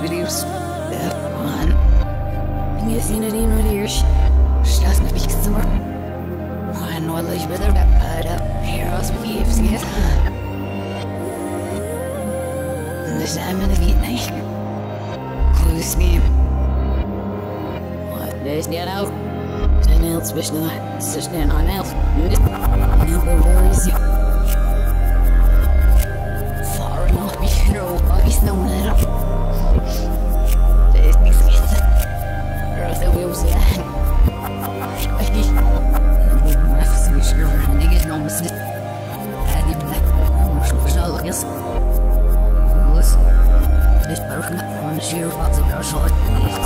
videos. Man. Jag ser när din och det Stas med pixar. Man والله ich بدر بقى هيروز بيفسيس. Das einmal wie nicht. Grüß mir. Das ist ja auch. Dein Herz zwischen den Anelf. Far enough, we know, I know that. Das ist nichts Wichtiges. Rothe Wheels, ja. Ich schwöre, ich gehe noch ein bisschen. Ich muss schon verstanden, yes. Was? Ich brauche eine Schere, was ich auch schon.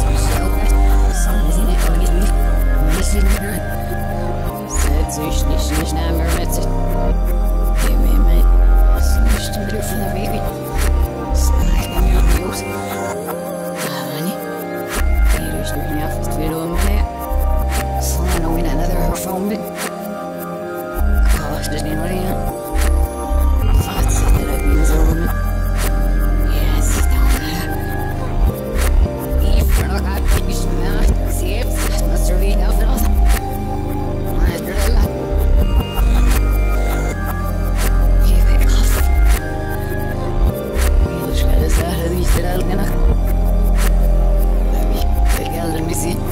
Setz dich nicht mehr mit sich. Gib mir mit. Das ist nicht ein Griff von der Baby. Das ist nicht mehr los. Honey. Hier ist nicht mehr fast wieder mehr. So I know we not another her phone bit. Gosh, das nicht mehr hier. Was ist das denn so mit? Yes, down there. Ich frage, ob ich mich mehr selbst. Das muss du wieder auf das. Algana. Pegar a missão.